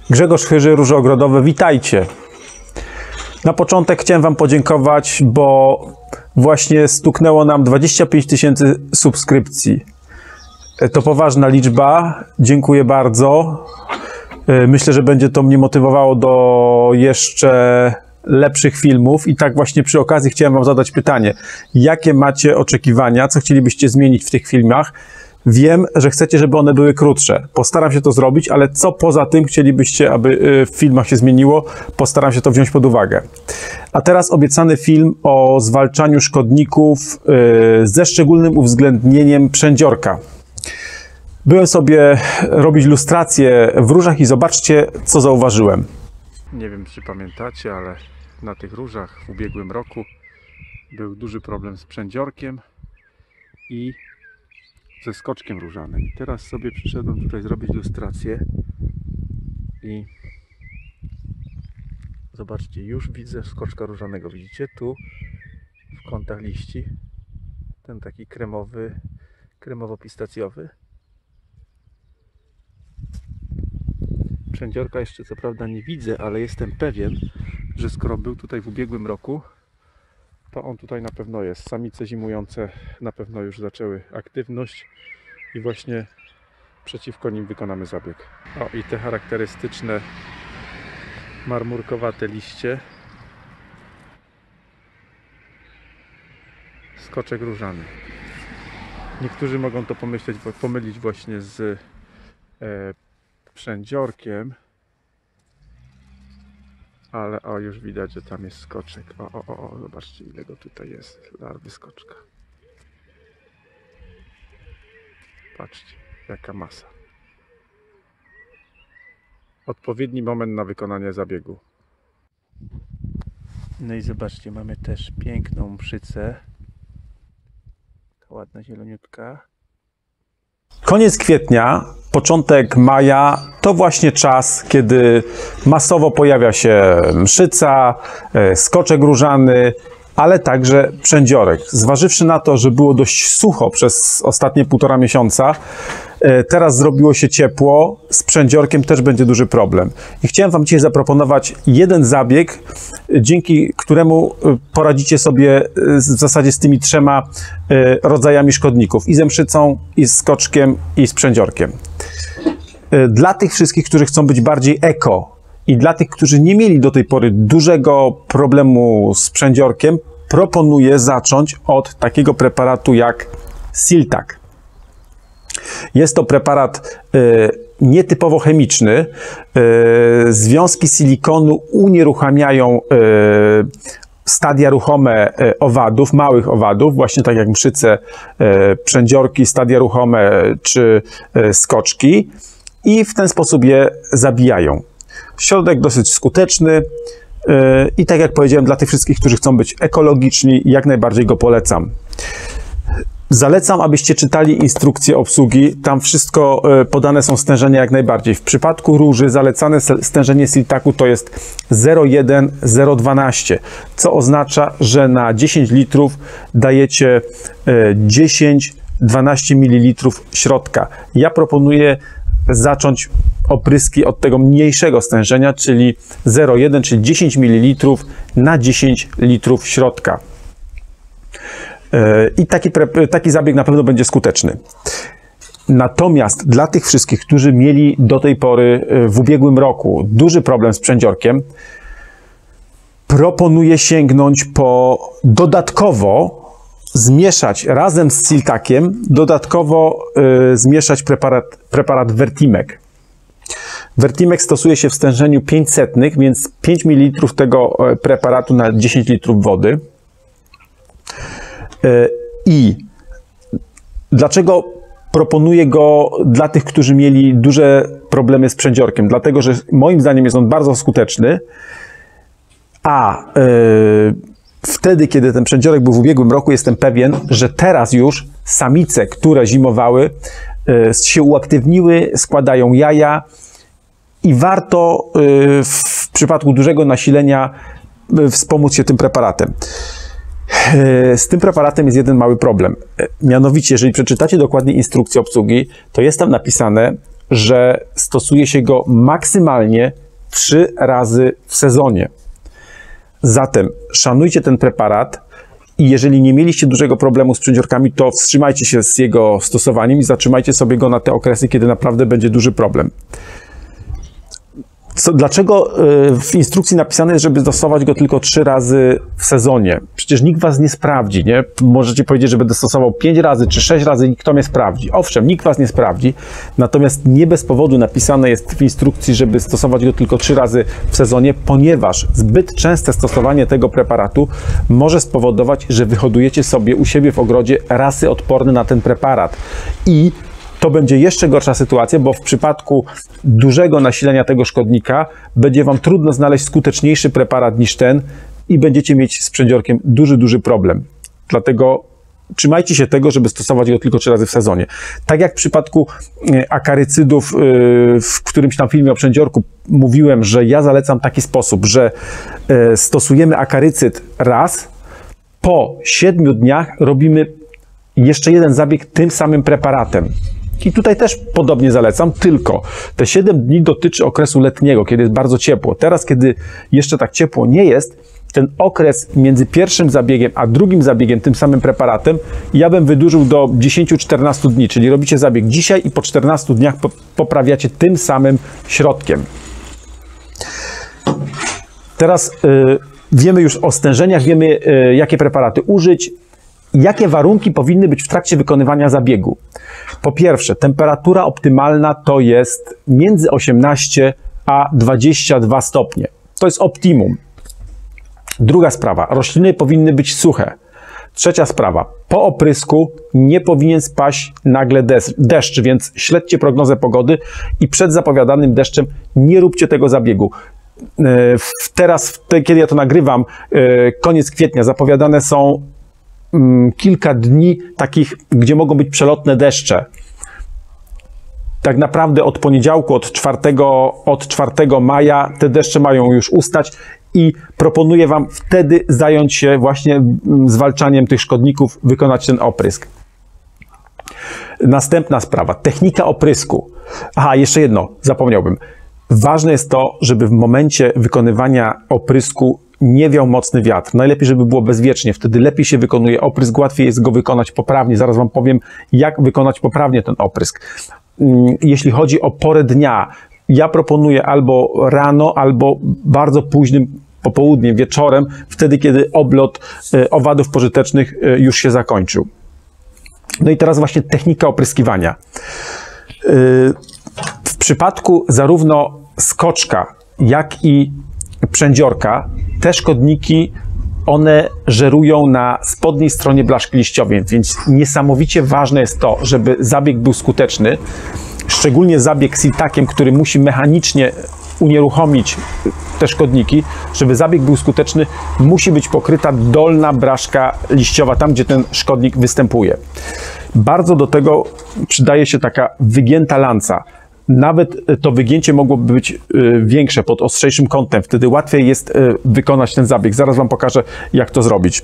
Grzegorz Chyży, Róże Ogrodowe, witajcie. Na początek chciałem Wam podziękować, bo właśnie stuknęło nam 25 000 subskrypcji. To poważna liczba, dziękuję bardzo. Myślę, że będzie to mnie motywowało do jeszcze lepszych filmów i tak właśnie przy okazji chciałem Wam zadać pytanie. Jakie macie oczekiwania, co chcielibyście zmienić w tych filmach? Wiem, że chcecie, żeby one były krótsze. Postaram się to zrobić, ale co poza tym chcielibyście, aby w filmach się zmieniło? Postaram się to wziąć pod uwagę. A teraz obiecany film o zwalczaniu szkodników ze szczególnym uwzględnieniem przędziorka. Byłem sobie robić lustrację w różach i zobaczcie, co zauważyłem. Nie wiem, czy pamiętacie, ale na tych różach w ubiegłym roku był duży problem z przędziorkiem i ze skoczkiem różanym. I teraz sobie przyszedłem tutaj zrobić lustrację i zobaczcie, już widzę skoczka różanego. Widzicie tu w kątach liści ten taki kremowo-pistacjowy. Przędziorka jeszcze co prawda nie widzę, ale jestem pewien, że skoro był tutaj w ubiegłym roku, to on tutaj na pewno jest. Samice zimujące na pewno już zaczęły aktywność i właśnie przeciwko nim wykonamy zabieg. O, i te charakterystyczne marmurkowate liście. Skoczek różany. Niektórzy mogą to pomylić właśnie z przędziorkiem, ale o, już widać, że tam jest skoczek. O, zobaczcie, ile go tutaj jest, larwy skoczka. Patrzcie, jaka masa. Odpowiedni moment na wykonanie zabiegu. No i zobaczcie, mamy też piękną mszycę. Taka ładna, zieloniutka. Koniec kwietnia, początek maja to właśnie czas, kiedy masowo pojawia się mszyca, skoczek różany, ale także przędziorek. Zważywszy na to, że było dość sucho przez ostatnie 1,5 miesiąca, teraz zrobiło się ciepło, z przędziorkiem też będzie duży problem. I chciałem Wam dzisiaj zaproponować jeden zabieg, dzięki któremu poradzicie sobie w zasadzie z tymi 3 rodzajami szkodników. I ze mszycą, i z skoczkiem, i z przędziorkiem. Dla tych wszystkich, którzy chcą być bardziej eko i dla tych, którzy nie mieli do tej pory dużego problemu z przędziorkiem, proponuję zacząć od takiego preparatu jak Siltak. Jest to preparat nietypowo chemiczny. Związki silikonu unieruchamiają stadia ruchome owadów, małych owadów, właśnie tak jak mszyce, przędziorki, stadia ruchome czy skoczki i w ten sposób je zabijają. Środek dosyć skuteczny i tak jak powiedziałem, dla tych wszystkich, którzy chcą być ekologiczni, jak najbardziej go polecam. Zalecam, abyście czytali instrukcję obsługi. Tam wszystko podane są stężenia jak najbardziej. W przypadku róży zalecane stężenie Siltaku to jest 0,1-0,12, co oznacza, że na 10 litrów dajecie 10-12 ml środka. Ja proponuję zacząć opryski od tego mniejszego stężenia, czyli 0,1, czyli 10 ml na 10 litrów środka. I taki zabieg na pewno będzie skuteczny. Natomiast dla tych wszystkich, którzy mieli do tej pory w ubiegłym roku duży problem z przędziorkiem, proponuję sięgnąć po dodatkowo zmieszać razem z Siltakiem, zmieszać preparat Vertimek. Vertimek stosuje się w stężeniu 500, więc 5 ml tego preparatu na 10 litrów wody. I dlaczego proponuję go dla tych, którzy mieli duże problemy z przędziorkiem? Dlatego, że moim zdaniem jest on bardzo skuteczny, a wtedy, kiedy ten przędziorek był w ubiegłym roku, jestem pewien, że teraz już samice, które zimowały, się uaktywniły, składają jaja i warto w przypadku dużego nasilenia wspomóc się tym preparatem. Z tym preparatem jest jeden mały problem. Mianowicie, jeżeli przeczytacie dokładnie instrukcję obsługi, to jest tam napisane, że stosuje się go maksymalnie 3 razy w sezonie. Zatem szanujcie ten preparat i jeżeli nie mieliście dużego problemu z przędziorkami, to wstrzymajcie się z jego stosowaniem i zatrzymajcie sobie go na te okresy, kiedy naprawdę będzie duży problem. Dlaczego w instrukcji napisane jest, żeby stosować go tylko 3 razy w sezonie? Przecież nikt was nie sprawdzi, nie? Możecie powiedzieć, że będę stosował 5 razy czy 6 razy i kto mnie sprawdzi. Owszem, nikt was nie sprawdzi, natomiast nie bez powodu napisane jest w instrukcji, żeby stosować go tylko 3 razy w sezonie, ponieważ zbyt częste stosowanie tego preparatu może spowodować, że wyhodujecie sobie u siebie w ogrodzie rasy odporne na ten preparat. I to będzie jeszcze gorsza sytuacja, bo w przypadku dużego nasilenia tego szkodnika będzie wam trudno znaleźć skuteczniejszy preparat niż ten i będziecie mieć z przędziorkiem duży problem. Dlatego trzymajcie się tego, żeby stosować go tylko 3 razy w sezonie. Tak jak w przypadku akarycydów, w którymś tam filmie o przędziorku mówiłem, że ja zalecam taki sposób, że stosujemy akarycyd raz, po 7 dniach robimy jeszcze jeden zabieg tym samym preparatem. I tutaj też podobnie zalecam, tylko te 7 dni dotyczy okresu letniego, kiedy jest bardzo ciepło. Teraz, kiedy jeszcze tak ciepło nie jest, ten okres między pierwszym zabiegiem a drugim zabiegiem tym samym preparatem ja bym wydłużył do 10-14 dni, czyli robicie zabieg dzisiaj i po 14 dniach poprawiacie tym samym środkiem. Teraz wiemy już o stężeniach, wiemy jakie preparaty użyć, jakie warunki powinny być w trakcie wykonywania zabiegu. Po pierwsze, temperatura optymalna to jest między 18 a 22 stopnie. To jest optimum. Druga sprawa, rośliny powinny być suche. Trzecia sprawa, po oprysku nie powinien spaść nagle deszcz, więc śledźcie prognozę pogody i przed zapowiadanym deszczem nie róbcie tego zabiegu. Teraz, kiedy ja to nagrywam, koniec kwietnia, zapowiadane są kilka dni takich, gdzie mogą być przelotne deszcze. Tak naprawdę od poniedziałku, od 4 maja te deszcze mają już ustać i proponuję wam wtedy zająć się właśnie zwalczaniem tych szkodników, wykonać ten oprysk. Następna sprawa, technika oprysku. Aha, jeszcze jedno, zapomniałbym. Ważne jest to, żeby w momencie wykonywania oprysku nie wiał mocny wiatr. Najlepiej, żeby było bezwiecznie. Wtedy lepiej się wykonuje oprysk, łatwiej jest go wykonać poprawnie. Zaraz wam powiem, jak wykonać poprawnie ten oprysk. Jeśli chodzi o porę dnia, ja proponuję albo rano, albo bardzo późnym popołudniem, wieczorem, wtedy, kiedy oblot owadów pożytecznych już się zakończył. No i teraz właśnie technika opryskiwania. W przypadku zarówno skoczka, jak i przędziorka, te szkodniki, one żerują na spodniej stronie blaszki liściowej, więc niesamowicie ważne jest to, żeby zabieg był skuteczny, szczególnie zabieg siltakiem, który musi mechanicznie unieruchomić te szkodniki. Żeby zabieg był skuteczny, musi być pokryta dolna blaszka liściowa, tam gdzie ten szkodnik występuje. Bardzo do tego przydaje się taka wygięta lanca. Nawet to wygięcie mogłoby być większe, pod ostrzejszym kątem. Wtedy łatwiej jest wykonać ten zabieg. Zaraz wam pokażę, jak to zrobić.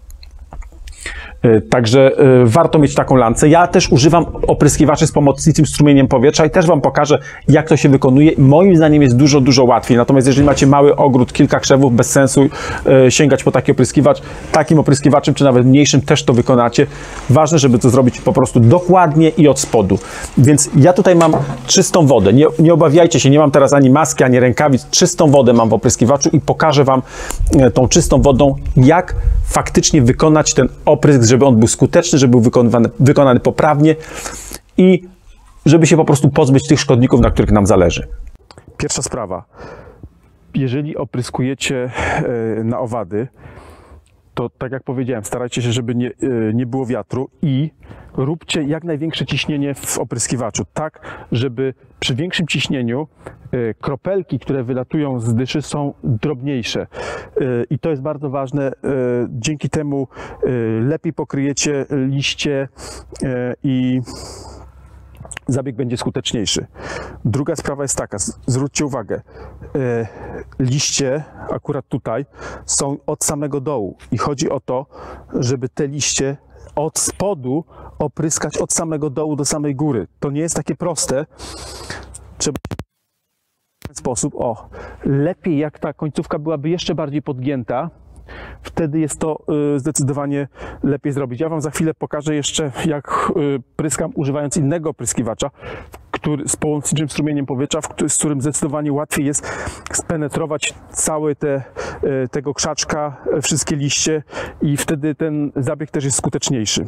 Także warto mieć taką lancę. Ja też używam opryskiwaczy z pomocniczym strumieniem powietrza i też wam pokażę, jak to się wykonuje. Moim zdaniem jest dużo łatwiej. Natomiast jeżeli macie mały ogród, kilka krzewów, bez sensu sięgać po taki opryskiwacz. Takim opryskiwaczem, czy nawet mniejszym, też to wykonacie. Ważne, żeby to zrobić po prostu dokładnie i od spodu. Więc ja tutaj mam czystą wodę. Nie obawiajcie się, nie mam teraz ani maski, ani rękawic. Czystą wodę mam w opryskiwaczu i pokażę wam tą czystą wodą, jak faktycznie wykonać ten oprysk, żeby on był skuteczny, żeby był wykonany poprawnie i żeby się po prostu pozbyć tych szkodników, na których nam zależy. Pierwsza sprawa. Jeżeli opryskujecie na owady, to tak jak powiedziałem, starajcie się, żeby nie było wiatru i róbcie jak największe ciśnienie w opryskiwaczu, tak żeby przy większym ciśnieniu kropelki, które wylatują z dyszy, są drobniejsze. I to jest bardzo ważne. Dzięki temu lepiej pokryjecie liście i zabieg będzie skuteczniejszy. Druga sprawa jest taka, zwróćcie uwagę, liście akurat tutaj są od samego dołu i chodzi o to, żeby te liście od spodu opryskać od samego dołu do samej góry. To nie jest takie proste. Trzeba w ten sposób, o, lepiej jak ta końcówka byłaby jeszcze bardziej podgięta, wtedy jest to zdecydowanie lepiej zrobić. Ja Wam za chwilę pokażę jeszcze, jak pryskam używając innego opryskiwacza, z pomocniczym strumieniem powietrza, z którym zdecydowanie łatwiej jest spenetrować całe tego krzaczka, wszystkie liście i wtedy ten zabieg też jest skuteczniejszy.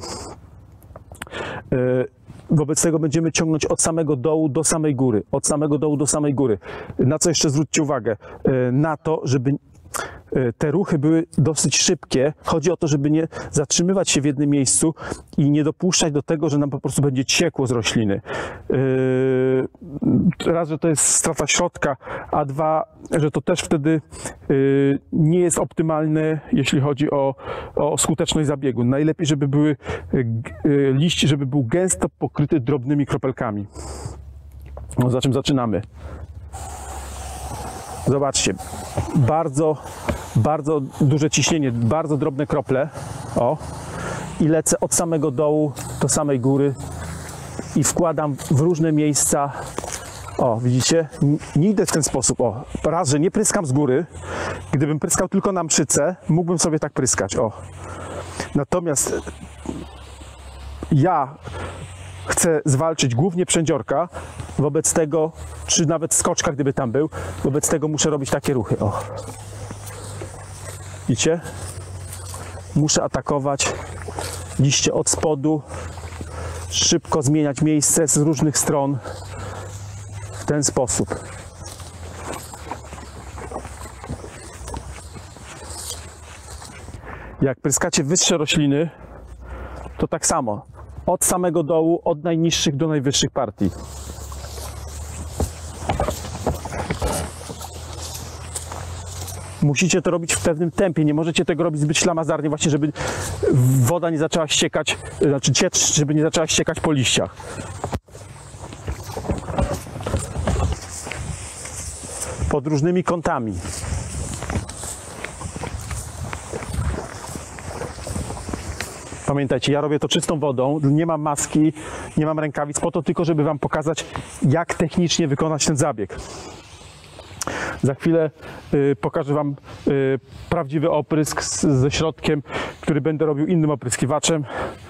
Wobec tego będziemy ciągnąć od samego dołu do samej góry, od samego dołu do samej góry. Na co jeszcze zwróćcie uwagę? Na to, żeby te ruchy były dosyć szybkie. Chodzi o to, żeby nie zatrzymywać się w jednym miejscu i nie dopuszczać do tego, że nam po prostu będzie ciekło z rośliny. Raz, że to jest strata środka, a dwa, że to też wtedy nie jest optymalne, jeśli chodzi o skuteczność zabiegu. Najlepiej, żeby były liść, żeby był gęsto pokryty drobnymi kropelkami. No, za czym zaczynamy? Zobaczcie, bardzo duże ciśnienie, bardzo drobne krople, o, i lecę od samego dołu do samej góry i wkładam w różne miejsca. O, widzicie? Nie idę w ten sposób, o, raz, że nie pryskam z góry. Gdybym pryskał tylko na mszycę, mógłbym sobie tak pryskać, o. Natomiast ja chcę zwalczyć głównie przędziorka, wobec tego, czy nawet skoczka, gdyby tam był, wobec tego muszę robić takie ruchy, o. Widzicie? Muszę atakować liście od spodu, szybko zmieniać miejsce z różnych stron w ten sposób. Jak pryskacie wyższe rośliny, to tak samo. Od samego dołu, od najniższych do najwyższych partii. Musicie to robić w pewnym tempie, nie możecie tego robić zbyt ślamazarnie, właśnie żeby woda nie zaczęła ściekać, znaczy ciecz, żeby nie zaczęła ściekać po liściach. Pod różnymi kątami. Pamiętajcie, ja robię to czystą wodą, nie mam maski, nie mam rękawic, po to tylko, żeby Wam pokazać, jak technicznie wykonać ten zabieg. Za chwilę pokażę Wam prawdziwy oprysk ze środkiem, który będę robił innym opryskiwaczem.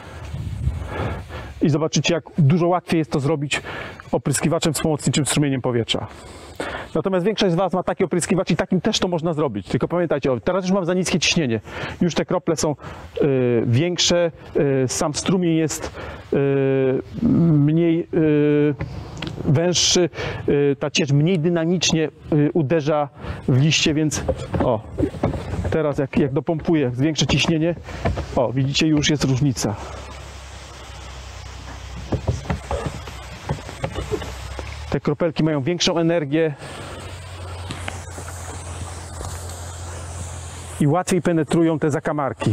I zobaczycie, jak dużo łatwiej jest to zrobić opryskiwaczem z pomocniczym strumieniem powietrza. Natomiast większość z Was ma taki opryskiwacz i takim też to można zrobić. Tylko pamiętajcie, o, teraz już mam za niskie ciśnienie. Już te krople są większe, sam strumień jest mniej węższy, ta ciecz mniej dynamicznie uderza w liście, więc o, teraz jak dopompuję, zwiększę ciśnienie, o, widzicie, już jest różnica. Te kropelki mają większą energię i łatwiej penetrują te zakamarki.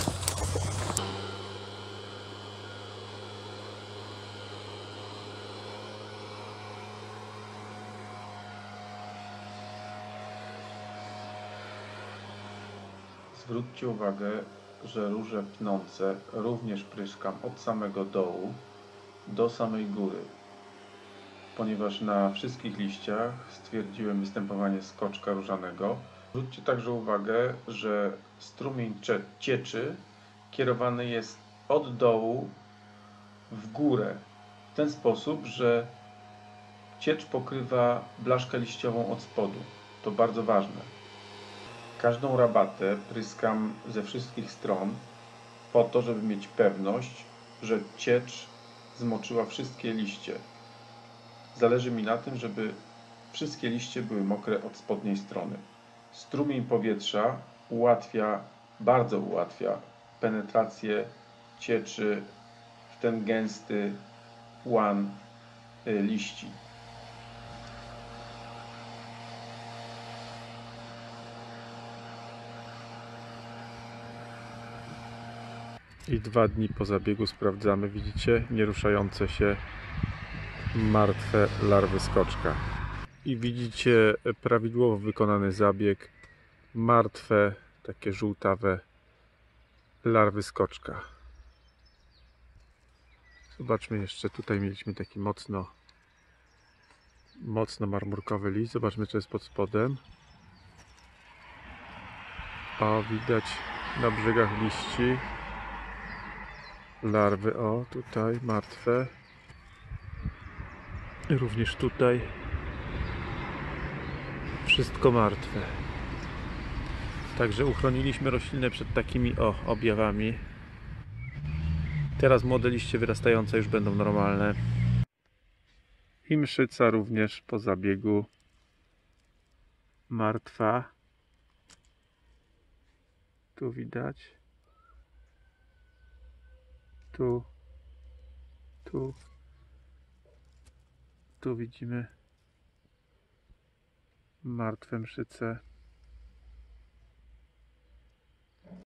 Zwróćcie uwagę, że róże pnące również pryskam od samego dołu do samej góry, ponieważ na wszystkich liściach stwierdziłem występowanie skoczka różanego. Zwróćcie także uwagę, że strumień cieczy kierowany jest od dołu w górę w ten sposób, że ciecz pokrywa blaszkę liściową od spodu. To bardzo ważne. Każdą rabatę pryskam ze wszystkich stron po to, żeby mieć pewność, że ciecz zmoczyła wszystkie liście. Zależy mi na tym, żeby wszystkie liście były mokre od spodniej strony. Strumień powietrza bardzo ułatwia penetrację cieczy w ten gęsty łan liści. I 2 dni po zabiegu sprawdzamy, widzicie, nieruszające się martwe larwy skoczka. I widzicie prawidłowo wykonany zabieg, martwe, takie żółtawe larwy skoczka. Zobaczmy jeszcze, tutaj mieliśmy taki mocno marmurkowy list. Zobaczmy, co jest pod spodem. O, widać na brzegach liści larwy. O, tutaj martwe. I również tutaj wszystko martwe. Także uchroniliśmy roślinę przed takimi objawami. Teraz młode liście wyrastające już będą normalne. I mszyca również po zabiegu martwa. Tu widać. Tu widzimy martwe mszyce.